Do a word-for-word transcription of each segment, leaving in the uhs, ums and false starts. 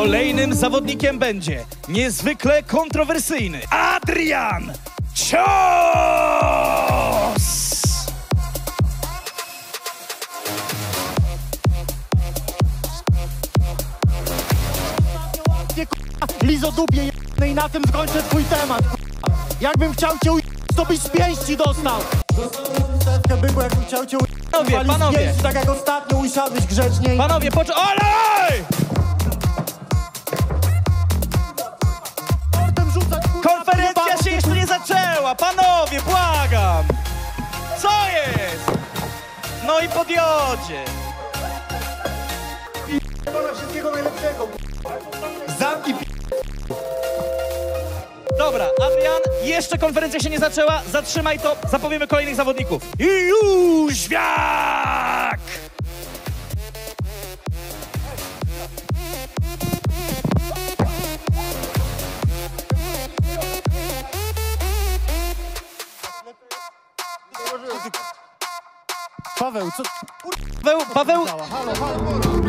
Kolejnym zawodnikiem będzie niezwykle kontrowersyjny Adrian Cios! Lizodupie jednej, na tym skończę twój temat. Jakbym chciał cię u... to byś z pięści dostał. Byku, jakbym chciał cię u... Panowie, panowie. Pięści, tak jak ostatnio usiadłeś grzecznie. Panowie, pocz... Olej! Konferencja się jeszcze nie zaczęła! Panowie, błagam! Co jest? No i podjodzie! Wszystkiego najlepszego. Zamki p... Dobra, Adrian, jeszcze konferencja się nie zaczęła. Zatrzymaj to, zapowiemy kolejnych zawodników. I Jóźwiak! Paweł, co... Paweł, Paweł... Halo, halo.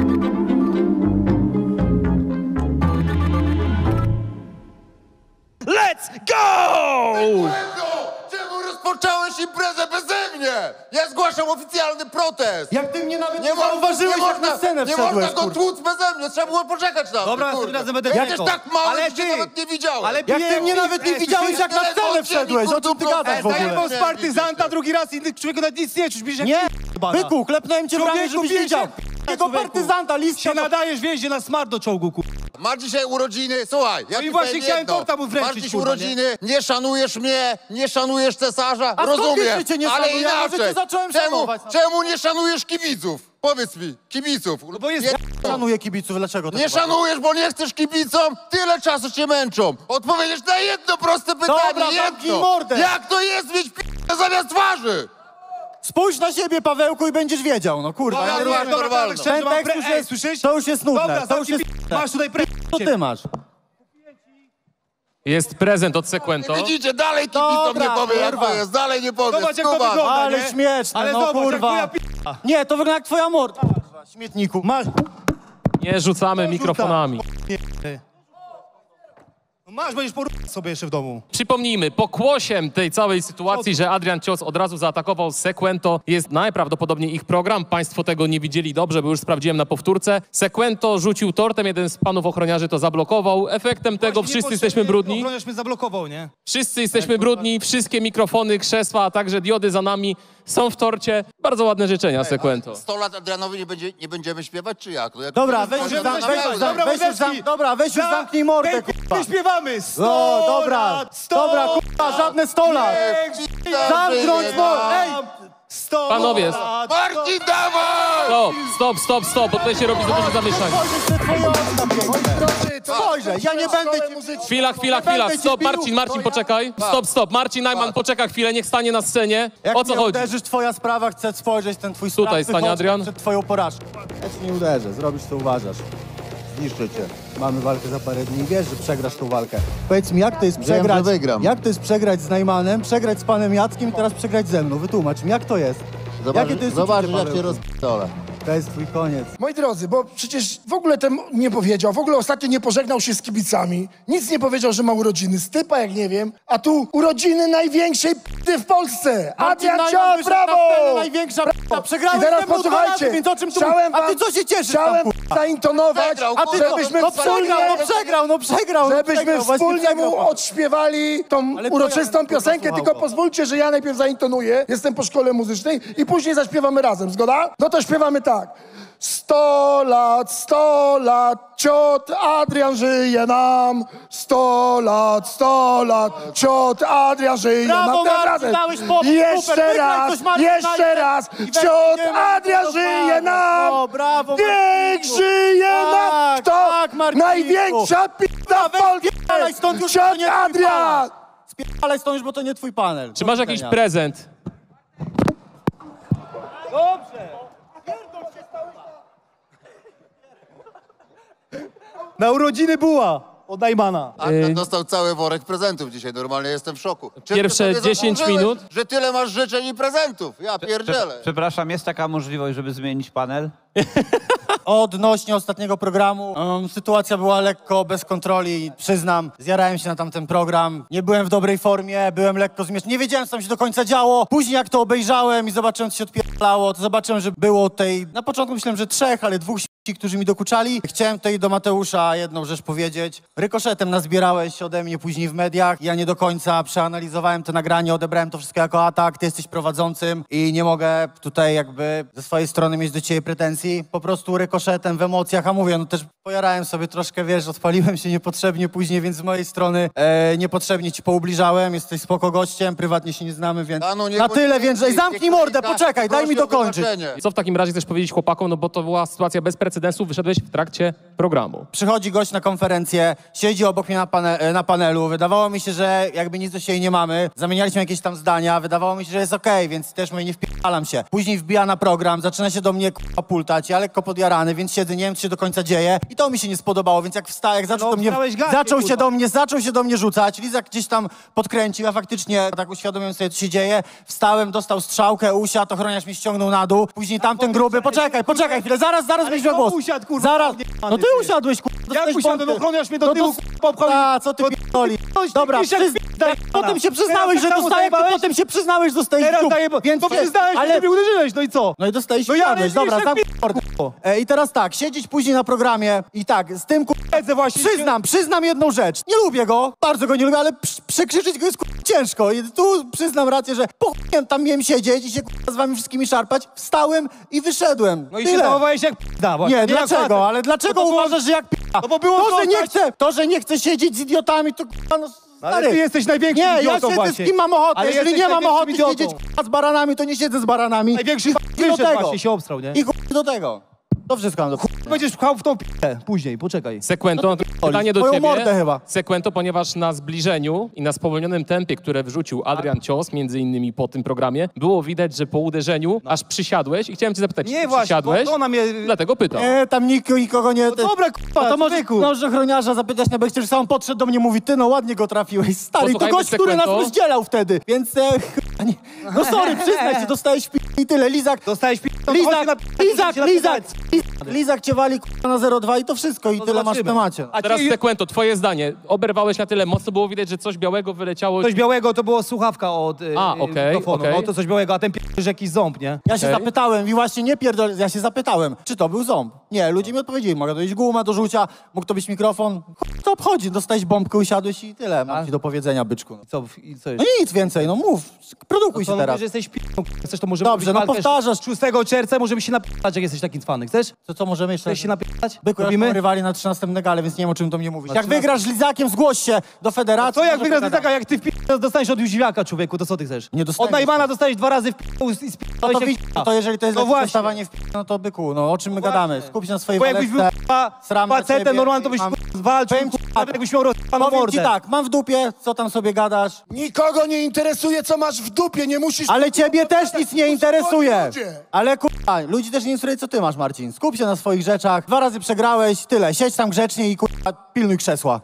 Let's go! Czemu rozpocząłeś imprezę beze mnie? Ja zgłaszam oficjalny protest! Jak ty mnie nawet Nie nie można- zauważyłeś, nie jak można- na scenę Nie wszedłeś, można go kurde. tłuc beze mnie, trzeba było poczekać na Dobra, mnie, następnym kurde. razem będę Jesteś wieko. tak mały, Ale że cię ty- nawet nie widziałem. ale Jak ty mnie nawet nie widziałeś, jak na scenę wszedłeś, o czym ty gadasz w Tak jak ogóle? był z partyzanta, drugi raz i człowieku nawet nic nie czuć, bierzesz jak Nie, p***bana. byku, klepnąłem cię w ramię, Człowieku, żebyś bierz widział. jak Tego człowieku. partyzanta, listka Się do... nadajesz, wjeździe na smart do czołgu, ku... Ma dzisiaj urodziny, słuchaj, ja No i ci właśnie powiem chciałem jedno. torta mu wręczyć, Masz dziś kurwa, urodziny, nie? szanujesz mnie, nie szanujesz cesarza, A skąd rozumiem, wiesz, że cię nie ale szanuję? Ja może inaczej. cię zacząłem czemu, szanować. czemu nie szanujesz kibiców? Powiedz mi, kibiców. No bo jest... Nie, Szanuję kibiców, dlaczego to nie chyba? szanujesz, bo nie chcesz kibicom? Tyle czasu cię męczą. Odpowiedziesz na jedno proste pytanie, Dobra, zamknij jedno. mordę. Jak to jest mieć p***e zamiast twarzy? Spójrz na siebie, Pawełku, i będziesz wiedział, no kurwa. Dobra, ja nie dobra, rozumiem. dobra, Normalnie, dobra. szczerze, Ten mam tekst pre... już Ej, jest, słyszysz? to już jest nudne, Dobra, to już jest zamknij nudne. Masz tutaj pre... Co ty masz? Jest prezent od Sekwento. Widzicie, dalej kibicom Dobra, nie powie, jak kurwa. to jest, dalej nie powie. Zobacz, jak to Skubas. wygląda. Ale nie? śmieszne, Ale no zobacz, kurwa. jak twoja p... Nie, to wygląda jak twoja morda, kurwa, śmietniku. Masz... Nie rzucamy mikrofonami. No masz, będziesz porównać sobie jeszcze w domu. Przypomnijmy, pokłosiem tej całej sytuacji, że Adrian Cios od razu zaatakował Sekwento, jest najprawdopodobniej ich program. Państwo tego nie widzieli dobrze, bo już sprawdziłem na powtórce. Sekwento rzucił tortem, jeden z panów ochroniarzy to zablokował. Efektem tego Właśnie wszyscy nie jesteśmy brudni. Ochroniarz mnie zablokował, nie? Wszyscy jesteśmy brudni, wszystkie mikrofony, krzesła, a także diody za nami są w torcie. Bardzo ładne życzenia, Sekwento. sto lat Adrianowi nie, będzie, nie będziemy śpiewać, czy jak? No jak Dobra, to weź jest- już, Możemy zam, weź, już, zaśpiewać. zam, weź już, zam, dobra, weź już zamknij mordę, Ej, kurwa. nie śpiewamy! sto No, dobra, lat, sto dobra, kurwa, żadne sto lat. Niech Zamknąć żyje mordę, nam. ej! sto Panowie, lat, Marcin, dawaj! Stop, stop, stop, stop, bo tutaj się robi za dużo zamieszania. Spojrzeć te twoje oczy piękne. Spojrzę, ja nie będę ci... Chwila, chwila, chwila, będę cię stop, bił. Marcin, Marcin, poczekaj. Stop, stop, Marcin Najman poczeka chwilę, niech stanie na scenie. Jak O co mnie chodzi? uderzysz, twoja sprawa, chcę spojrzeć ten twój Tutaj sprawcy stanie chodź Adrian. przed twoją porażką. Ja ci nie uderzę, zrobisz co uważasz. Zniszczę cię. Mamy walkę za parę dni, wiesz, że przegrasz tą walkę. Powiedz mi, jak to jest przegrać... że wygram. Jak to jest przegrać z Najmanem, przegrać z panem Jackiem i teraz przegrać ze mną? Wytłumacz mi, jak to jest? Jakie to jest Zobaczysz, uczucie, jak cię Pawełku? rozp***olę. To jest twój koniec. Moi drodzy, bo przecież w ogóle ten nie powiedział, w ogóle ostatnio nie pożegnał się z kibicami, nic nie powiedział, że ma urodziny, stypa jak nie wiem, a tu urodziny największej p***y w Polsce! Adrian Najman Cios, wyszedł na brawo! scenę, największa p***a. Przegrałeś I teraz ze mną dwa posłuchajcie, razy, więc o czym tu... chciałem A ty wam- co się cieszysz Chciałem tam, k***a? zaintonować, Przegrał, A ty, no, żebyśmy no wspólnie... przegrał, no przegrał, no przegrał, no Żebyśmy przegrał, właśnie wspólnie przegrał, mu Paweł. odśpiewali tą Ale uroczystą twoja piosenkę, słuchała. tylko pozwólcie, że ja najpierw zaintonuję, jestem po szkole muzycznej i później zaśpiewamy razem, zgoda? No to śpiewamy tak. Sto lat, sto lat, ciot Adrian żyje nam. Sto lat, sto lat, ciot Adrian żyje Brawo, nam. Teraz Marcin, razem. dałeś popór, Jeszcze super, wygraj raz, coś, Marcin, jeszcze daj- raz, I ciot będziemy Adrian to żyje dokładnie. nam. No, brawo, Niech Marcinku. żyje nam. Tak, Kto? tak, Marcinku. Największa p***a w Weź, Polsce. spierdalaj stąd, już to Ciot nie twój Adrian. panel. Spierdalaj stąd, już, bo to nie twój panel. Czy masz jakiś prezent? Dobrze. Na urodziny buła! Od Najmana. Adrian dostał cały worek prezentów dzisiaj, normalnie jestem w szoku. Czy ty Pierwsze sobie dziesięć zasłużyłeś, minut. że tyle masz życzeń i prezentów? Ja pierdzielę. Przepraszam, jest taka możliwość, żeby zmienić panel? Odnośnie ostatniego programu, um, sytuacja była lekko bez kontroli, przyznam. Zjarałem się na tamten program, nie byłem w dobrej formie, byłem lekko zmieszany. Nie wiedziałem, co tam się do końca działo. Później jak to obejrzałem i zobaczyłem, co się odpierdalało, to zobaczyłem, że było tej... Na początku myślałem, że trzech, ale dwóch ci, którzy mi dokuczali. Chciałem tutaj do Mateusza jedną rzecz powiedzieć. Rykoszetem nazbierałeś ode mnie później w mediach. Ja nie do końca przeanalizowałem to nagranie, odebrałem to wszystko jako atak. Ty jesteś prowadzącym i nie mogę tutaj jakby ze swojej strony mieć do ciebie pretensji. Po prostu rykoszetem w emocjach, a mówię, no też pojarałem sobie troszkę, wiesz, odpaliłem się niepotrzebnie później, więc z mojej strony e, niepotrzebnie ci poubliżałem. Jesteś spoko gościem, prywatnie się nie znamy, więc A no nie na tyle, bądź więc piękny, zamknij piękny mordę, tak, poczekaj, daj mi proszę o dokończyć. wybaczenie. Co w takim razie chcesz powiedzieć chłopakom, no bo to była sytuacja bez precedensu, wyszedłeś w trakcie programu. Przychodzi gość na konferencję, siedzi obok mnie na, pane na panelu. Wydawało mi się, że jakby nic do siebie nie mamy. Zamienialiśmy jakieś tam zdania. Wydawało mi się, że jest okej, więc też mówię, nie wpierdalam się. Później wbija na program, zaczyna się do mnie k***a pultać. Ja lekko podjarany, więc siedzę, nie wiem, co się do końca dzieje. I to mi się nie spodobało, więc jak wstał, jak zaczął No, do mnie... wstałeś gacie, Zaczął się kurwa. do mnie, zaczął się do mnie rzucać. Lizak gdzieś tam podkręcił, ja faktycznie tak uświadomiłem sobie, co się dzieje. Wstałem, dostał strzałkę, usiadł, ochroniarz mnie ściągnął na dół. Później tamten gruby, poczekaj, poczekaj chwilę, zaraz, zaraz będziesz miał kto głos. usiadł, kurwa? Zaraz. Odjebany No ty ty. usiadłeś, kurwa. Jak dostałeś usiadłem, pompę. ochroniarz mnie do No tyłu, to- k***a, popchał i- A, co ty pierdoli? Coś, Dobra, ty przyz... daj, potem się przyznałeś, że Teraz dostałeś, zajebałeś? potem się przyznałeś, że dostałeś Teraz dziób, daję, więc to się- przyznałeś, ale... że ty mnie uderzyłeś, no i co? No i dostałeś No no ja siadłeś, nie dobra, wiesz, tam jak p***o. e, I teraz tak, siedzieć później na programie i tak, z tym kurwa, Siedzę właśnie. przyznam, przyznam jedną rzecz. Nie lubię go, bardzo go nie lubię, ale przy- przekrzyczeć go jest kurwa ciężko. I tu przyznam rację, że po chujem tam miałem siedzieć i się kurwa z wami wszystkimi szarpać. Wstałem i wyszedłem. No i się Tyle. zachowałeś jak p***da właśnie. Nie, jak facet. dlaczego? Ale dlaczego No to było- uważasz, że jak p***a? No bo było to, że nie zostać- chcę, to, że nie chcę siedzieć z idiotami, to kurwa, no Ale stary. ty jesteś największym Nie, ja idiotą siedzę właśnie. z kim mam ochotę. Ale Jeżeli jesteś nie mam największym ochoty idiotą. siedzieć kurwa, z baranami, to nie siedzę z baranami. Największy I chuj do wyszedł tego. właśnie się obstrał, nie? I chuj do tego. To wszystko mam do chuj. Będziesz pchał w tą p***ę później, poczekaj. Sekwento, pytanie do Twoją ciebie. mordę chyba. Sekwento, ponieważ na zbliżeniu i na spowolnionym tempie, które wrzucił Adrian Cios, między innymi po tym programie, było widać, że po uderzeniu aż przysiadłeś i chciałem cię zapytać, Nie czy właśnie, przysiadłeś? to ona mnie... Dlatego pytam. Nie, tam nikt, nikogo nie... No dobra, kurwa, No to może, człowieku. może ochroniarza zapytać na bekście, że sam podszedł do mnie, mówi, ty no ładnie go trafiłeś, stary. I to Posłuchajmy gość, który nas Sekwento. rozdzielał wtedy, więc... E, chyba nie. No sorry, przyznaj się, dostałeś w pi- i tyle. Lizak, Dostałeś p***, to chodź Lizak, na Lizak, na Lizak, Lizak cię wali kurwa, na zero przeciw dwa i to wszystko i No tyle masz w zobaczymy. temacie. A Teraz ci- Sekwento, twoje zdanie. Oberwałeś na tyle mocno, było widać, że coś białego wyleciało. Coś białego to było słuchawka od y, A, okej, mikrofonu. okej. No to coś białego, a ten p***, że jakiś ząb, nie? Ja się Okej. zapytałem i właśnie nie pierdol, ja się zapytałem, czy to był ząb. Nie, ludzie mi odpowiedzieli, mogę to być guma do rzucia, mógł to być mikrofon. Chuj, to obchodzi, dostałeś bombkę, usiadłeś i tyle. Mam ci do powiedzenia, byczku. No. Co, i co No jeszcze? nic więcej, no mów, produkuj Co, się no teraz. mówisz, że jesteś p***, chcesz to może Dobrze, no powtarzasz. szóstego czerwca możemy się napisać, jak jesteś taki cwany. Chcesz? To co możemy jeszcze? Chcesz się napisać? Byku, Robimy? Robimy? rywali na trzynastym negale, więc nie wiem, o czym do mnie mówisz. Na Jak trzynastym wygrasz z Lizakiem, zgłoś się do federacji. Co jak może wygrasz pogadamy. taka, jak ty w p***, dostaniesz od Jóźwiaka, człowieku, to co ty chcesz? Nie dostaniesz. Od Najmana dostajesz dwa razy w p***, i sp***, No to, widz, no to jeżeli to jest No no właśnie. dostawanie w pi- no to byku, no o czym my gadamy? Skup się na swojej Bo jakbyś był walce. k***a, sram na facetem ciebie normalnie, to i byś mam- k***a, zwalczył, Powiem ci k***a, tak, jakbyś miał rozpaną Powiem ci mordę. tak, mam w dupie, co tam sobie gadasz, Nikogo nie interesuje, co masz w dupie, nie musisz... ale ciebie też nic nie interesuje. Ludzie. Ale kurwa, ludzi też nie interesuje, co ty masz, Marcin. Skup się na swoich rzeczach, dwa razy przegrałeś, tyle, siedź tam grzecznie i kurwa, pilnuj krzesła.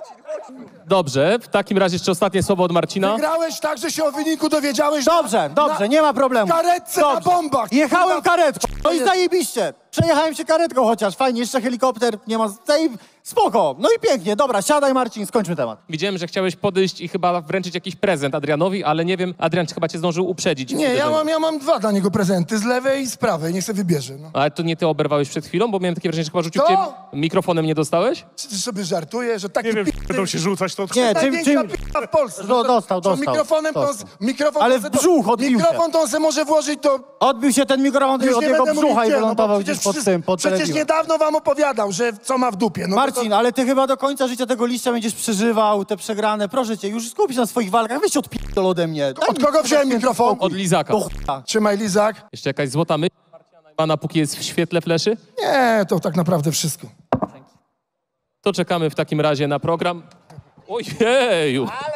Dobrze, w takim razie jeszcze ostatnie słowo od Marcina. Grałeś tak, że się o wyniku dowiedziałeś... Dobrze, dobrze, nie ma problemu. karetce na bombach. Jechałem Kurwa, karetką, no i zajebiście. Przejechałem się karetką chociaż, fajnie, jeszcze helikopter, nie ma... Zajeb... Spoko, no i pięknie, dobra, siadaj Marcin, skończmy temat. Widziałem, że chciałeś podejść i chyba wręczyć jakiś prezent Adrianowi, ale nie wiem, Adrian chyba cię zdążył uprzedzić. Nie, ja mam, ja mam dwa dla niego prezenty, z lewej i z prawej, niech sobie wybierze. No. Ale to nie ty oberwałeś przed chwilą, bo miałem takie wrażenie, że chyba rzucił Co? cię mikrofonem, nie dostałeś? Czy ty sobie żartujesz, że taki nie wiem, Będą się rzucać, to Nie, czym, największa czym... p***a w Polsce. Do- dostał, Że dostał, Mikrofonem to, dostał. mikrofon Ale to w se- brzuch odbił się. Mikrofon to on se może włożyć do... Odbił się ten mikrofon Już od nie jego będę brzucha mówił i gdzie, no bo wylądował przecież gdzieś pod wszyscy- tym, pod Przecież telewizją. niedawno wam opowiadał, że co ma w dupie. No Marcin, ale ty chyba do końca życia tego liścia będziesz przeżywał, te przegrane. Proszę cię, już skup się na swoich walkach, weź odpierdol ode mnie. Daj Od mi kogo kurwa wziąłem święty mikrofon? spokój. Od Lizaka. Do chuja. To... Trzymaj, Lizak. Jeszcze jakaś złota myśl Marcina Najmana, póki jest w świetle fleszy? Nie, to tak naprawdę wszystko. To czekamy w takim razie na program. Ojeju! Ale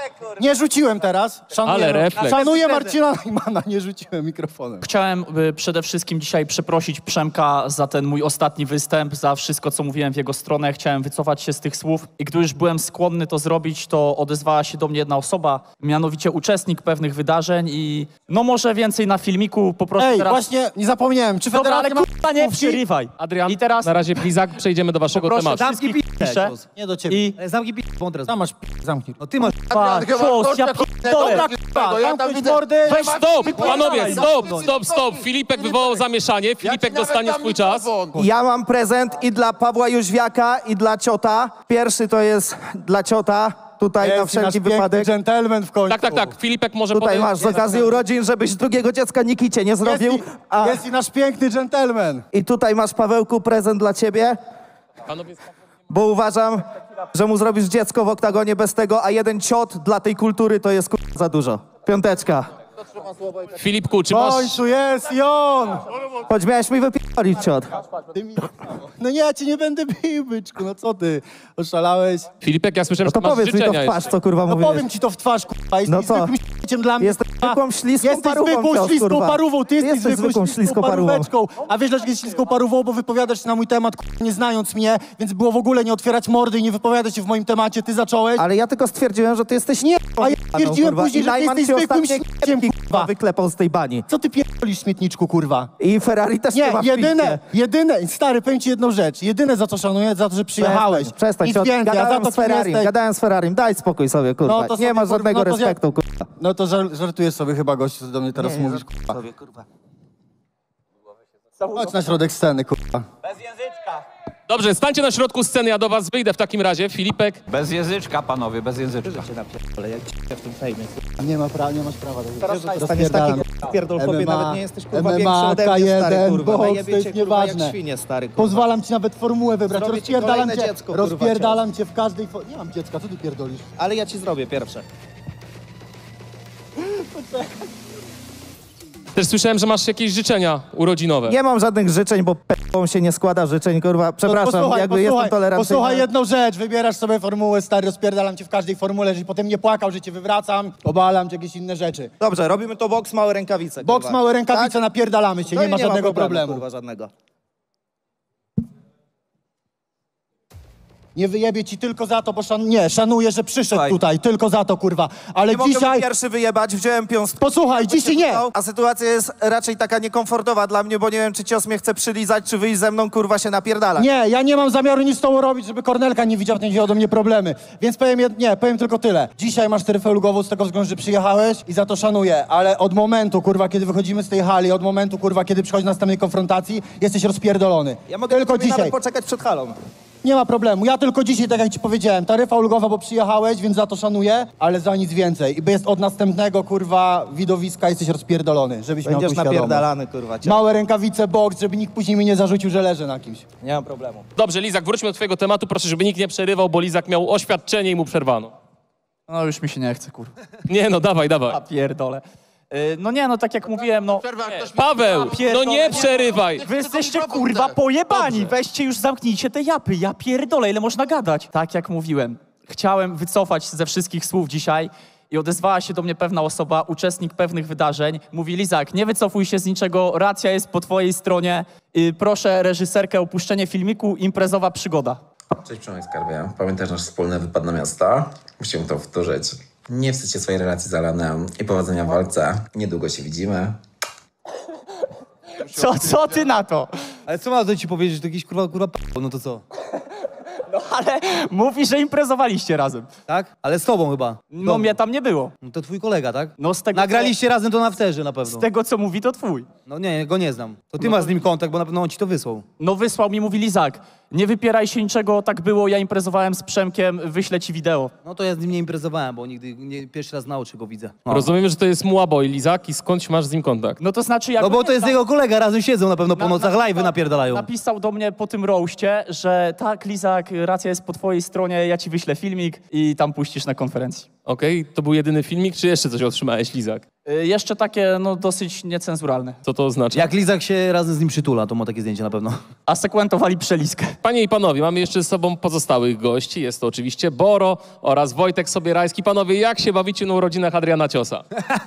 Nie rzuciłem teraz. Szanuję, Ale refleks. Szanuję Marcina Najmana, nie rzuciłem mikrofonem. Chciałem y, przede wszystkim dzisiaj przeprosić Przemka za ten mój ostatni występ, za wszystko, co mówiłem w jego stronę. Chciałem wycofać się z tych słów i gdy już byłem skłonny to zrobić, to odezwała się do mnie jedna osoba, mianowicie uczestnik pewnych wydarzeń i no może więcej na filmiku, po prostu Ej, teraz... właśnie nie zapomniałem, czy Dobra, ale federacja ma kurwa nie mówki? przerywaj. Adrian, I teraz na razie Lizak, przejdziemy do waszego proszę tematu. Zamknij wszystkich p***, piszę cios. Nie do ciebie. i... Ale zamknij p***, mądre. Tam masz p... zamknij. No ty masz Pa, chyba cios, gościa ja p***ego, pierdolę. ja Dobra, p***ego, ja tam zamknąć widzę... mordy. Weź stop! Panowie, Wypalaj, stop, zamknij stop, stop! Filipek wywołał zamieszanie, Filipek nawet dostanie dam swój czas. mikrofon. Ja mam prezent i dla Pawła Jóźwiaka, i dla ciota. Pierwszy to jest dla ciota, tutaj na Jest i nasz wszelki piękny wypadek. dżentelmen w końcu. Tak, tak, tak, Filipek może Tutaj podejść. masz z okazji urodzin, żebyś drugiego dziecka Nikicie nie Jest zrobił. i, A, jest i nasz piękny dżentelmen. I tutaj masz, Pawełku, prezent dla ciebie, Panowie, bo uważam, że mu zrobisz dziecko w oktagonie bez tego, a jeden ciot dla tej kultury to jest kurwa za dużo. Piąteczka. Filipku, czy W masz... końcu jest i on. Choć miałeś mi wypierdolić ciot. Ty mi... No nie, ja cię nie będę bił, byczku, no co ty? Oszalałeś? Filipek, ja słyszałem, No to że masz powiedz mi to życzenia w twarz, jeszcze. co kurwa No mówisz. powiem ci to w twarz, kurwa. Jesteś No co? zwykłym śmieciem dla mnie. Jesteś kurwa. zwykłą śliską Jesteś parówką, zwykłą cios, śliską kurwa. parówą. Ty jesteś, Jesteś zwykłą zwykłą śliską śliską parówką. paróweczką. A wiesz, dlaczego jest śliską parówą? Bo wypowiadasz się na mój temat, kurwa, nie znając mnie, więc było w ogóle nie otwierać mordy i nie wypowiadać się w moim temacie. Ty zacząłeś. Ale ja tylko stwierdziłem, że ty jesteś Nie, a ja kurwa, stwierdziłem kurwa. później, I że ty Najman jesteś cię zwykłym ostatnio śmieciem, kurwa kurwa. wyklepał z tej bani. Co ty pierdolisz, śmietniczku, kurwa? I Ferrari też nie Nie, ma w jedyne, piździe. jedyne, stary, powiem ci jedną rzecz. Jedyne, za co szanuję, za to, że przyjechałeś. Przestań, przestań. Nic ciot. więcej, a za Gadałem to, z kim Ferrari, jesteś... gadałem z Ferrari. Daj spokój sobie, kurwa. No to nie sobie, ma kurwa, żadnego no to ja- respektu, kurwa. No to żar żartujesz sobie chyba, gościu, co do mnie teraz mówisz, kurwa. Sobie, kurwa. Chodź na środek sceny, kurwa. Dobrze, stańcie na środku sceny, ja do was wyjdę w takim razie. Filipek, Bez języczka, panowie, bez języczka. Nie ma pra nie masz prawa do tego. Teraz staniesz taki pierdol chłopie, M M A, nawet nie jesteś kurwa M M A, większy ode K mnie, jeden, stary, kurwa. boks, Najebie to jest cię, kurwa, jak nieważne. świnie, stary, kurwa. Pozwalam ci nawet formułę wybrać. Zrobię ci Rozpierdalam kolejne cię, dziecko, kurwa, rozpierdalam cię w każdej... fo- Nie mam dziecka, co ty pierdolisz? Ale ja ci zrobię pierwsze. też słyszałem, że masz jakieś życzenia urodzinowe. Nie mam żadnych życzeń, bo p***ą się nie składa życzeń, kurwa. Przepraszam, No, posłuchaj, jakby posłuchaj, jestem tolerancyjny. Posłuchaj jedną rzecz, wybierasz sobie formułę, stary, rozpierdalam cię w każdej formule, żebyś potem nie płakał, że cię wywracam, obalam, czy jakieś inne rzeczy. Dobrze, robimy to boks, małe rękawice, Boks, kurwa. małe rękawice, Tak? napierdalamy się, No nie i ma żadnego problemu. Kurwa, żadnego. Nie wyjebie ci tylko za to, bo szan... nie, szanuję, że przyszedł Słuchaj. tutaj, tylko za to, kurwa. Ale Nie mogę dzisiaj... pierwszy wyjebać, wziąłem piąs... Posłuchaj, dzisiaj nie! A sytuacja jest raczej taka niekomfortowa dla mnie, bo nie wiem, czy cios mnie chce przylizać, czy wyjść ze mną, kurwa, się napierdalać. Nie, ja nie mam zamiaru nic z tobą robić, żeby Kornelka nie widział, nie wziął do mnie problemy. Więc powiem, jed... nie, powiem tylko tyle. Dzisiaj masz taryfę ulgową z tego względu, że przyjechałeś i za to szanuję, ale od momentu, kurwa, kiedy wychodzimy z tej hali, od momentu, kurwa, kiedy przychodzi do następnej konfrontacji, jesteś rozpierdolony. Ja mogę tylko sobie dzisiaj. nawet poczekać przed halą. Nie ma problemu. Ja tylko dzisiaj, tak jak ci powiedziałem, taryfa ulgowa, bo przyjechałeś, więc za to szanuję, ale za nic więcej. I jest od następnego, kurwa, widowiska jesteś rozpierdolony, żebyś miał Będziesz tu świadomość. napierdalany, kurwa. Cię. Małe rękawice, boks, żeby nikt później mi nie zarzucił, że leżę na kimś. Nie mam problemu. Dobrze, Lizak, wróćmy do twojego tematu. Proszę, żeby nikt nie przerywał, bo Lizak miał oświadczenie i mu przerwano. No już mi się nie chce, kurwa. Nie no, dawaj, dawaj. A pierdolę. Y, No nie, no tak jak mówiłem, no... Paweł, no nie przerywaj. Wy jesteście kurwa pojebani, weźcie już zamknijcie te japy, ja pierdolę, ile można gadać. Tak jak mówiłem, chciałem wycofać ze wszystkich słów dzisiaj i odezwała się do mnie pewna osoba, uczestnik pewnych wydarzeń. Mówi: Lizak, nie wycofuj się z niczego, racja jest po twojej stronie. Y, Proszę reżyserkę o opuszczenie filmiku, imprezowa przygoda. Cześć Przemek Skarbie. Pamiętasz nasz wspólny wypad na miasto? Musimy to powtórzyć. Nie wstydź się swojej relacji z Alanem i powodzenia w walce. Niedługo się widzimy. Co, co ty na to? Ale co ma do ci powiedzieć, że to jakiś kurwa, kurwa p***, no to co? No ale mówi, że imprezowaliście razem. Tak? Ale z tobą chyba. No Tobą. mnie tam nie było. No to twój kolega, tak? No z tego, Nagraliście razem to na wterze na co, pewno. z tego co mówi, to twój. No nie, go nie znam. To ty masz z nim kontakt, bo na pewno on ci to wysłał. No wysłał mi, mówi: Lizak, nie wypieraj się niczego, tak było, ja imprezowałem z Przemkiem, wyślę ci wideo. No to ja z nim nie imprezowałem, bo nigdy nie, pierwszy raz na oczy go widzę. No, Rozumiemy, że to jest Muaboy, Lizak, i skądś masz z nim kontakt. No to znaczy jak... no bo to jest jego kolega, razem siedzą na pewno po Na- nocach, napisał- live'y napierdalają. Napisał do mnie po tym roaście, że tak, Lizak, racja jest po twojej stronie, ja ci wyślę filmik i tam puścisz na konferencji. Okej, to był jedyny filmik, czy jeszcze coś otrzymałeś, Lizak? Y, jeszcze takie, no dosyć niecenzuralne. Co to oznacza? Jak Lizak się razem z nim przytula, to ma takie zdjęcie na pewno. A sekwentowali przeliskę. Panie i panowie, mamy jeszcze z sobą pozostałych gości. Jest to oczywiście Boro oraz Wojtek Sobierajski. Panowie, jak się bawicie na urodzinach Adriana Ciosa?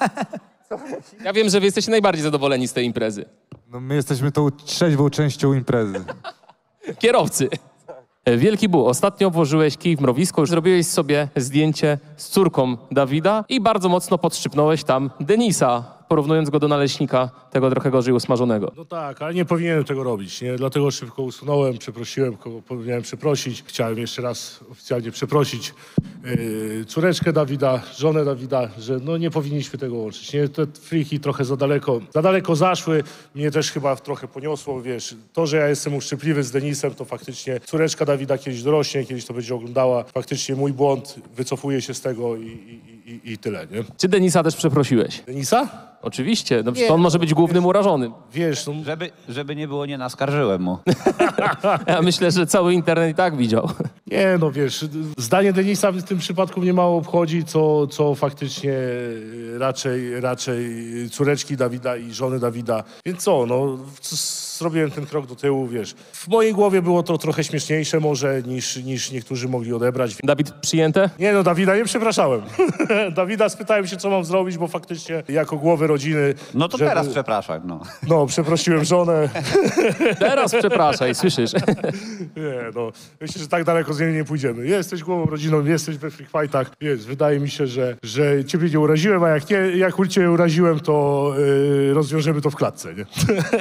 Ja wiem, że wy jesteście najbardziej zadowoleni z tej imprezy. No my jesteśmy tą trzeźwą częścią imprezy. Kierowcy. Wielki Bu, ostatnio włożyłeś kij w mrowisko, zrobiłeś sobie zdjęcie z córką Dawida i bardzo mocno podszczypnąłeś tam Denisa, porównując go do naleśnika, tego trochę gorzej usmażonego. No tak, ale nie powinienem tego robić, nie? Dlatego szybko usunąłem, przeprosiłem, kogo powinienem przeprosić. Chciałem jeszcze raz oficjalnie przeprosić yy, córeczkę Dawida, żonę Dawida, że no nie powinniśmy tego łączyć, nie? Te friki trochę za daleko, za daleko zaszły, mnie też chyba trochę poniosło, wiesz. To, że ja jestem uszczypliwy z Denisem, to faktycznie córeczka Dawida kiedyś dorośnie, kiedyś to będzie oglądała. Faktycznie mój błąd, wycofuję się z tego i, i, i, i tyle, nie? Czy Denisa też przeprosiłeś? Denisa? Oczywiście, no, Nie, on może być głównym urażonym. Wiesz, no... Żeby, żeby nie było, nie naskarżyłem mu. Ja myślę, że cały internet i tak widział. Nie, no wiesz, zdanie Denisa w tym przypadku mnie mało obchodzi, co, co faktycznie raczej, raczej córeczki Dawida i żony Dawida. Więc co, no, zrobiłem ten krok do tyłu, wiesz. W mojej głowie było to trochę śmieszniejsze może niż, niż niektórzy mogli odebrać. Dawid, przyjęte? Nie no, Dawida nie przepraszałem. Dawida spytałem się, co mam zrobić, bo faktycznie jako głowy rodziny... No to żeby... teraz przepraszam, no. No, przeprosiłem żonę. Teraz przepraszaj, słyszysz? Nie, no, myślę, że tak daleko z niej nie pójdziemy. Jesteś głową rodziną, jesteś we free fightach, więc wydaje mi się, że, że ciebie nie uraziłem, a jak nie, jak cię uraziłem, to yy, rozwiążemy to w klatce, nie?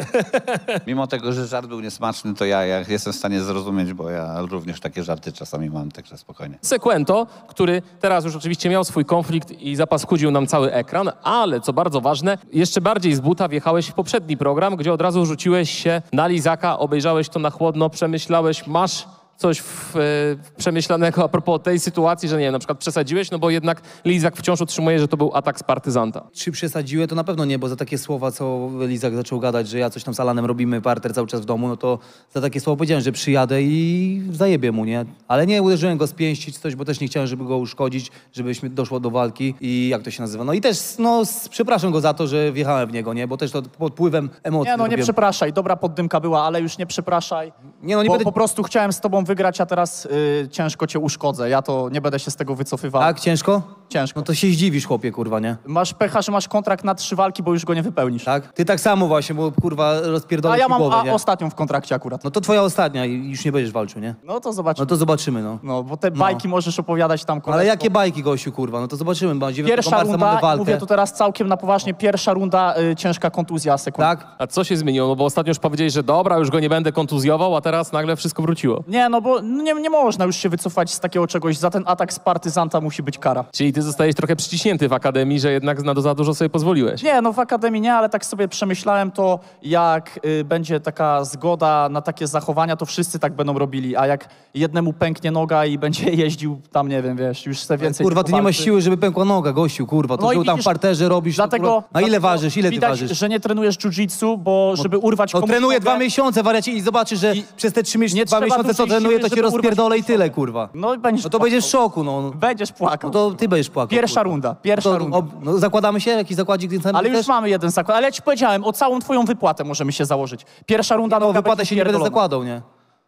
Mimo tego, że żart był niesmaczny, to ja, ja jestem w stanie zrozumieć, bo ja również takie żarty czasami mam, także spokojnie. Sekwento, który teraz już oczywiście miał swój konflikt i zapaskudził nam cały ekran, ale co bardzo ważne, jeszcze bardziej z buta wjechałeś w poprzedni program, gdzie od razu rzuciłeś się na Lizaka, obejrzałeś to na chłodno, przemyślałeś, masz coś w, e, przemyślanego a propos tej sytuacji, że nie wiem, na przykład przesadziłeś, no bo jednak Lizak wciąż utrzymuje, że to był atak z partyzanta. Czy przesadziłem? To na pewno nie, bo za takie słowa, co Lizak zaczął gadać, że ja coś tam z Alanem robimy, parter cały czas w domu, no to za takie słowa powiedziałem, że przyjadę i zajebię mu, nie? Ale nie uderzyłem go z pięści czy coś, bo też nie chciałem, żeby go uszkodzić, żebyśmy doszło do walki i jak to się nazywa. No i też, no, s- przepraszam go za to, że wjechałem w niego, nie? Bo też to pod wpływem emocji. Nie, no nie robiłem. przepraszaj, dobra poddymka była, ale już nie przepraszaj. Nie, no nie bo będę- po prostu chciałem z tobą wygrać, a teraz y, ciężko cię uszkodzę. Ja to nie będę się z tego wycofywał. Tak, ciężko? Ciężko. No to się zdziwisz, chłopie, kurwa, nie? Masz pecha, że masz kontrakt na trzy walki, bo już go nie wypełnisz. Tak? Ty tak samo właśnie, bo kurwa A rozpierdolę ja ci mam głowę, a, nie? ostatnią w kontrakcie akurat. No to twoja ostatnia i już nie będziesz walczył, nie? No to zobaczymy. No to zobaczymy, no. No, bo te bajki możesz opowiadać tam koleżko. Ale jakie bajki, gościu, kurwa? No to zobaczymy, bo dziewiątego Pierwsza marca mamy runda, walkę. mówię to teraz całkiem na poważnie, pierwsza runda, y, ciężka kontuzja, sekund. Tak? A co się zmieniło? No bo ostatnio już powiedziałeś, że dobra, już go nie będę kontuzjował, a teraz nagle wszystko wróciło. Nie, no bo nie, nie można już się wycofać z takiego czegoś. Za ten atak z partyzanta musi być kara. Czyli ty zostajesz trochę przyciśnięty w akademii, że jednak na za dużo sobie pozwoliłeś. Nie, no w akademii nie, ale tak sobie przemyślałem to, jak y, będzie taka zgoda na takie zachowania, to wszyscy tak będą robili, a jak jednemu pęknie noga i będzie jeździł tam, nie wiem, wiesz, już se więcej... Kurwa, ty nie masz powalczy. siły, żeby pękła noga, gościu, kurwa. To, No i że tam w widzisz, parterze robisz... to, Dlatego, kurwa, a ile dlatego ważysz? Ile ty widać, ważysz? że nie trenujesz jiu-jitsu, bo żeby urwać No komuś trenuję nogę- dwa miesiące, wariacie, i zobaczysz, że I- przez te trzy miesiące, nie dwa trzeba miesiące, co dużej trenuję, siły, to cię żeby urwać rozpierdolę i komuś tyle, nogę. kurwa. No i będziesz No to płakał. będziesz w szoku, no. Będziesz płakał. No to ty będziesz płakał. Pierwsza kurwa. runda, pierwsza to, runda. ob- no, zakładamy się? Jakiś zakładzik ten sam Ale już też? mamy jeden zakład. Ale ja ci powiedziałem, o całą twoją wypłatę możemy się założyć. Pierwsza runda... No noga wypłatę będzie się nie będę pierdolona. zakładał, nie?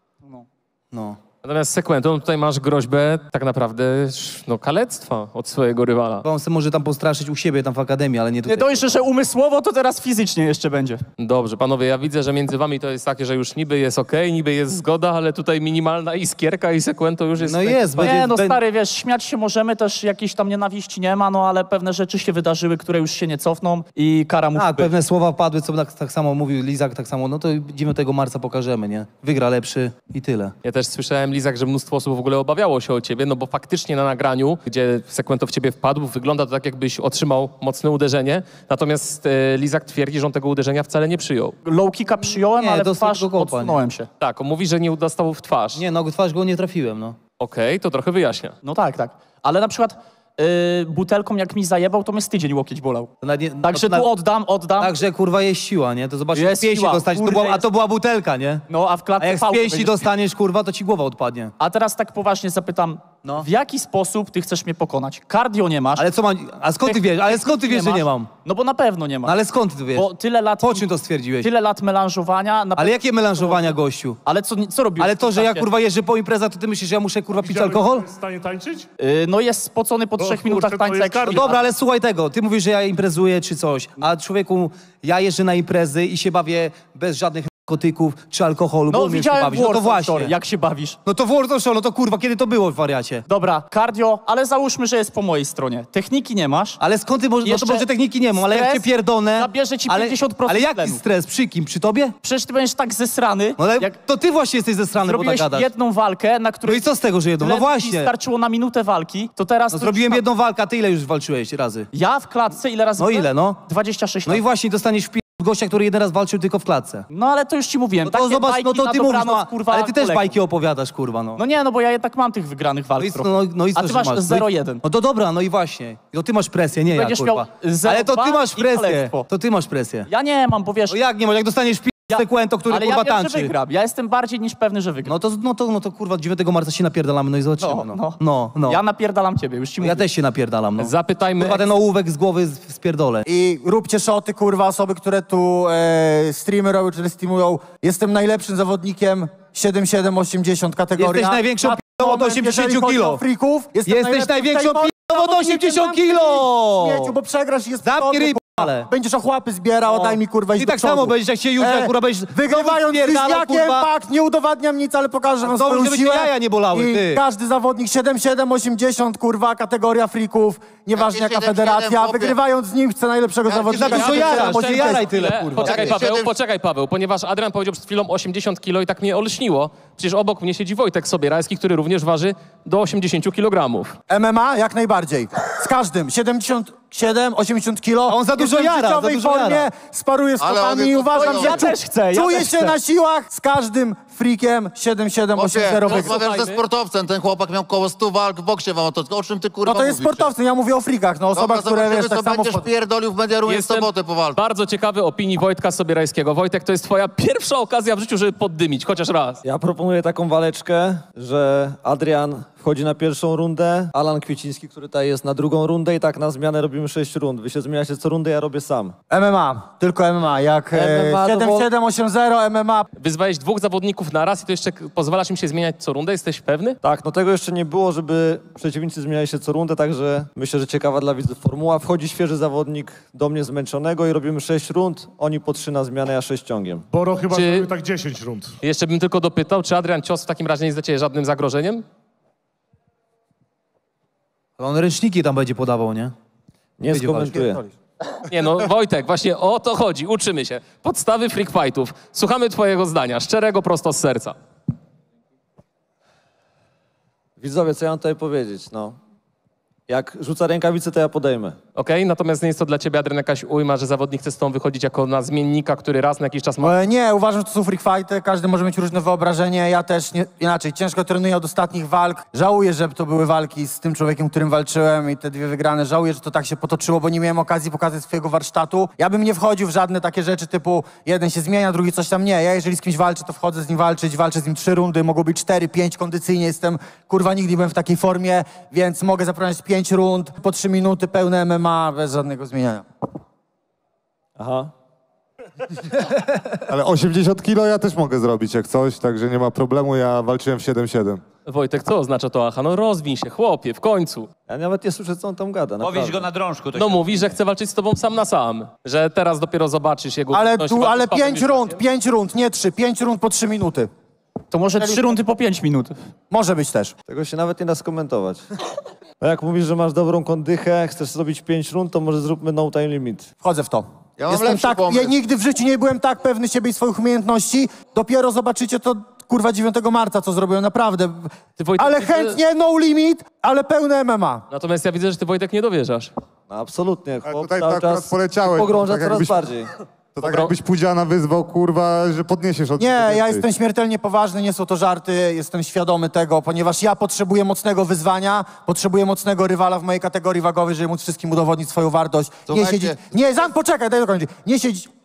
No. Natomiast Sekwento, no tutaj masz groźbę tak naprawdę no, kalectwa od swojego rywala. On se może tam postraszyć u siebie tam w akademii, ale nie Nie tutaj. dość, że umysłowo, to teraz fizycznie jeszcze będzie. Dobrze, panowie, ja widzę, że między wami to jest takie, że już niby jest okej, niby jest zgoda, ale tutaj minimalna iskierka i Sekwento już jest... No jest, będzie... Nie, no bę- stary, wiesz, śmiać się możemy, też jakiejś tam nienawiści nie ma, no ale pewne rzeczy się wydarzyły, które już się nie cofną i kara musi Tak, być. pewne słowa padły, co tak, tak samo mówił Lizak, tak samo, no to dziewiątego marca pokażemy, nie? Wygra lepszy i tyle. Ja też słyszałem, Lizak, że mnóstwo osób w ogóle obawiało się o ciebie, no bo faktycznie na nagraniu, gdzie Sekwento w ciebie wpadł, wygląda to tak, jakbyś otrzymał mocne uderzenie, natomiast e, Lizak twierdzi, że on tego uderzenia wcale nie przyjął. Low kicka przyjąłem, Nie, ale w dostał twarz tylko kopa, odsunąłem się. Tak, on mówi, że nie dostał w twarz. Nie, no w twarz go nie trafiłem, no. Okej, to trochę wyjaśnia. No tak, tak. Ale na przykład yy, butelką jak mi zajebał, to mnie z tydzień łokieć bolał. To na nie, Także no, tu na, oddam, oddam. Także kurwa jest siła, nie? To zobaczysz, Jest z pięści siła, dostać, to kurde, była, a jest- to była butelka, nie? No a w klatce A jak z pałkę pięści będziesz- dostaniesz, kurwa, to ci głowa odpadnie. A teraz tak poważnie zapytam, No. W jaki sposób ty chcesz mnie pokonać? Cardio nie masz. Ale co mam... A skąd ty wiesz? Ale skąd ty wiesz, że nie mam? No bo na pewno nie masz. No ale skąd ty wiesz? Bo tyle lat... Po czym to stwierdziłeś? Tyle lat melanżowania... Na... Ale jakie melanżowania, gościu? Ale co, co robisz? Ale to, że ja kurwa jeżdżę po imprezach, to ty myślisz, że ja muszę kurwa pić alkohol? Jest w stanie tańczyć? Yy, no jest spocony po No, trzech kurczę, minutach to tańca jest jak cardio. No dobra, ale słuchaj tego, ty mówisz, że ja imprezuję czy coś, a człowieku, ja jeżdżę na imprezy i się bawię bez żadnych narkotyków czy alkoholu, bo No umiesz się widziałem bawić. w No to Warzone, właśnie. sorry, jak się bawisz. No to w Warzone Show, no to kurwa, kiedy to było, wariacie? Dobra, cardio, ale załóżmy, że jest po mojej stronie. Techniki nie masz. Ale skąd ty możesz, no Jeszcze to może techniki nie mam, ale jak stres cię pierdolę... zabierze ci ale, pięćdziesiąt procent Ale jaki tlenu. stres? Przy kim? Przy tobie? Przecież ty będziesz tak zesrany, No ale jak to ty właśnie jesteś zesrany, bo tak zrobiłeś gadasz. jedną walkę, na No której i co z tego, że jedną? No tlenu ci właśnie. starczyło na minutę walki, to teraz... No to zrobiłem już- jedną walkę, a ty ile już walczyłeś razy? Ja w klatce ile razy No byłem? ile, no? dwadzieścia sześć No i lat. właśnie dostaniesz w od gościa, który jeden raz walczył tylko w klatce. No ale to już ci mówiłem. No to Takie zobacz, bajki no to na ty mówisz, dobranoc, no, kurwa, ale ty też kolegów. bajki opowiadasz, kurwa, no. No nie, no bo ja jednak mam tych wygranych walk No i, trochę. no, no i co, A ty że masz No zero i- jeden. No to dobra, no i właśnie. No ty masz presję, nie ja, Będziesz kurwa. miał zero Ale to ty dwa masz i presję. kalectwo. To ty masz presję. Ja nie mam, bo wiesz... No jak nie masz, jak dostaniesz pi... ja- Sekwento, który ale kurwa ja wiem, tańczy. że wygram. Ja jestem bardziej niż pewny, że wygram. No to, no, to, no to kurwa dziewiątego marca się napierdalamy, no i zobaczymy. No, no, no. no. Ja napierdalam ciebie, już ci mówię. Ja też się napierdalam, no. Zapytajmy... Kurwa ten ołówek z głowy z- spierdolę. I róbcie szoty, kurwa, osoby, które tu e, streamy robią, czy streamują. Jestem najlepszym zawodnikiem siedem siedem osiemdziesiąt kategoria. Jesteś największą Na p***ą od moment, osiemdziesiąt jeżeli chodzi kilo. o Freaków, jestem Jesteś najlepszym największą w tej p***ą od zawodnikiem, osiemdziesiąt zamknij kilo. śmieciu, bo przegrasz i jest Zamknij cudowny, ryj, kurwa. ale. Będziesz ochłapy zbierał, No. daj mi kurwa iść I do tak przodu. samo będziesz, jak się Józef, kurwa, będziesz Wygrywając z spierdalał, Liźniakiem, kurwa. fakt, nie udowadniam nic, ale pokażę wam to swoją żeby cię siłę. jaja nie bolały, I ty. każdy zawodnik siedem siedem osiemdziesiąt, kurwa, kategoria freaków, nieważne Jakie jaka siedem siedem, federacja, chłopie? wygrywając z nim chcę najlepszego Jakie zawodnika. za dużo siedem jarasz, siedem to osiemdziesiąt. jaraj tyle, Chwilę. kurwa. Poczekaj Jakie Paweł, siedem- poczekaj Paweł, ponieważ Adrian powiedział przed chwilą osiemdziesiąt kilo i tak mnie olśniło. Przecież obok mnie siedzi Wojtek Sobierajski, który również waży do osiemdziesiąt kilogramów. M M A jak najbardziej. Z każdym. siedemdziesiąt siedem, osiemdziesiąt kilo. A on za dużo Jestem w jara, za życiowej dużo formie, jara. sparuję z Ale on kotami i jest uważam, to że Ja czu- też chcę, ja czuję też się chcę. na siłach z każdym freakiem siedem siedem osiem zero wygra. Rozmawiam ze sportowcem, ten chłopak miał koło stu walk w boksie wam o to. O czym ty kurwa No to jest mówisz? sportowcy, ja mówię o freakach, no Dobra, osobach, które zobaczymy, wiesz, tak co samo... będziesz wchodzą. pierdolił w Mediaruje w sobotę po walce. bardzo ciekawy opinii Wojtka Sobierajskiego. Wojtek, to jest twoja pierwsza okazja w życiu, żeby poddymić, chociaż raz. Ja proponuję taką waleczkę, że Adrian wchodzi na pierwszą rundę, Alan Kwieciński, który tutaj jest na drugą rundę i tak na zmianę robimy sześć rund. Wy się zmieniacie co rundę, ja robię sam. M M A, tylko M M A, jak M M A to siedem siedem osiem zero M M A. Wyzwałeś dwóch zawodników na raz i to jeszcze k- pozwalasz im się zmieniać co rundę? Jesteś pewny? Tak, no tego jeszcze nie było, żeby przeciwnicy zmieniali się co rundę, także myślę, że ciekawa dla widzów formuła. Wchodzi świeży zawodnik do mnie zmęczonego i robimy sześć rund, oni po trzy na zmianę, ja sześć ciągiem. Boro chyba Czy- zrobił tak dziesięć rund. Jeszcze bym tylko dopytał, czy Adrian Cios w takim razie nie jest dla ciebie żadnym zagrożeniem? On ręczniki tam będzie podawał, nie? Nie Będzie skomentuję. Nie no, Wojtek, właśnie o to chodzi, uczymy się. Podstawy freak fightów. Słuchamy twojego zdania, szczerego, prosto z serca. Widzowie, co ja mam tutaj powiedzieć, no. Jak rzuca rękawice, to ja podejmę. Okej? Natomiast nie jest to dla ciebie, Adrian, jakaś ujma, że zawodnik chce z tą wychodzić jako na zmiennika, który raz na jakiś czas ma... E, Nie, uważam, że to są freak fighty, każdy może mieć różne wyobrażenie, ja też nie, inaczej, ciężko trenuję od ostatnich walk. Żałuję, że to były walki z tym człowiekiem, którym walczyłem i te dwie wygrane. Żałuję, że to tak się potoczyło, bo nie miałem okazji pokazać swojego warsztatu. Ja bym nie wchodził w żadne takie rzeczy typu jeden się zmienia, drugi coś tam nie. Ja jeżeli z kimś walczę, to wchodzę z nim walczyć, walczę z nim trzy rundy, mogą być cztery, pięć kondycyjnie, jestem, kurwa, nigdy nie byłem w takiej formie, więc mogę zaprowadzić pięć rund, po trzy minuty, pełne M M A, bez żadnego zmieniania. Aha. Ale osiemdziesiąt kilo ja też mogę zrobić jak coś, także nie ma problemu, ja walczyłem w siedem siedem. Wojtek, co oznacza to aha? No rozwin się, chłopie, w końcu. Ja nawet nie słyszę, co on tam gada, Powiedz naprawdę. go na drążku. To No się- mówi, że chce walczyć z tobą sam na sam. Że teraz dopiero zobaczysz jego... Ale umiejętności tu, walki ale z Pawłem pięć Wilczewskim. rund, pięć rund, nie trzy, pięć rund po trzy minuty. To może trzy rundy po pięć minut. Może być też. Tego się nawet nie da skomentować. No jak mówisz, że masz dobrą kondychę, chcesz zrobić pięć rund, to może zróbmy no time limit. Wchodzę w to. Ja mam Jestem lepszy tak, pomysł. ja nigdy w życiu nie byłem tak pewny siebie i swoich umiejętności. Dopiero zobaczycie to, kurwa, dziewiątego marca, co zrobiłem, naprawdę. Ty, Wojtek, Ale ty- chętnie, no limit, ale pełne M M A. Natomiast ja widzę, że ty, Wojtek, nie dowierzasz. No absolutnie, Ale chłop tutaj cały to akurat czas poleciałeś, pogrąża tak coraz jakbyś- bardziej. To tak jakbyś Pudziana wyzwał, kurwa, że podniesiesz od Nie, więcej. ja jestem śmiertelnie poważny, nie są to żarty, jestem świadomy tego, ponieważ ja potrzebuję mocnego wyzwania, potrzebuję mocnego rywala w mojej kategorii wagowej, żeby móc wszystkim udowodnić swoją wartość. Nie Słuchajcie. siedzieć... Nie, Zan, poczekaj, daj dokończyć. Nie siedzieć...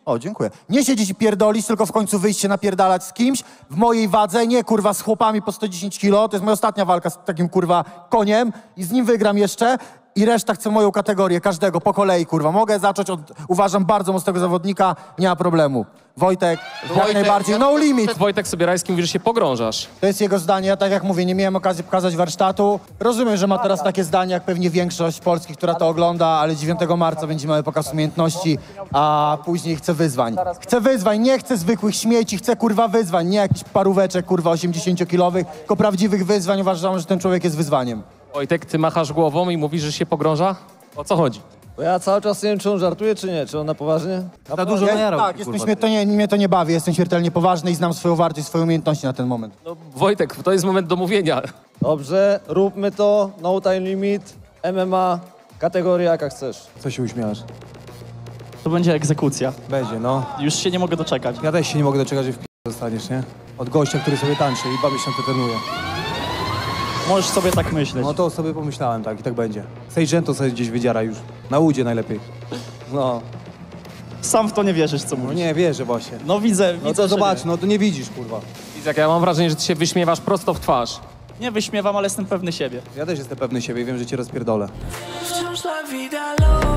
O, dziękuję. Nie siedzieć i pierdolić, tylko w końcu wyjść się napierdalać z kimś w mojej wadze, nie kurwa z chłopami po sto dziesięć kilo. To jest moja ostatnia walka z takim kurwa koniem i z nim wygram jeszcze. I reszta chce moją kategorię, każdego po kolei, kurwa. Mogę zacząć od, uważam, bardzo mocnego zawodnika, nie ma problemu. Wojtek, jak Wojtek, najbardziej, ja- no limit. Wojtek Sobierajski mówi, że się pogrążasz. To jest jego zdanie, ja tak jak mówię, nie miałem okazji pokazać warsztatu. Rozumiem, że ma teraz takie zdanie, jak pewnie większość Polski, która to ogląda, ale dziewiątego marca będzie miał pokaz umiejętności, a później chce wyzwań. Chce wyzwań, nie chce zwykłych śmieci, chce kurwa wyzwań, nie jakichś paróweczek kurwa osiemdziesięciokilowych, tylko prawdziwych wyzwań. Uważam, że ten człowiek jest wyzwaniem. Wojtek, ty machasz głową i mówisz, że się pogrąża? O co chodzi? Bo ja cały czas nie wiem, czy on żartuje, czy nie. Czy on na poważnie? Za dużo Ja, najarał. tak, jestem, mnie, to nie, mnie to nie bawi, jestem śmiertelnie poważny i znam swoją wartość, swoje umiejętności na ten moment. No, Wojtek, to jest moment do mówienia. Dobrze, róbmy to. No time limit, M M A, kategoria jaka chcesz. Co się uśmiechasz? To będzie egzekucja. Będzie, no. Już się nie mogę doczekać. Ja też się nie mogę doczekać, że w p... zostaniesz, nie? Od gościa, który sobie tańczy i dwa miesiące trenuje. Możesz sobie tak myśleć. No to sobie pomyślałem, tak, i tak będzie. Sejrzę to sobie gdzieś wydziara już. Na łudzie najlepiej. No. Sam w to nie wierzysz, co No mówisz. nie, wierzę właśnie. No widzę, No widzę, to że zobacz, nie. no to nie widzisz, kurwa. Izak, ja mam wrażenie, że ty się wyśmiewasz prosto w twarz. Nie wyśmiewam, ale jestem pewny siebie. Ja też jestem pewny siebie i wiem, że cię rozpierdolę. Wciąż la vida loca.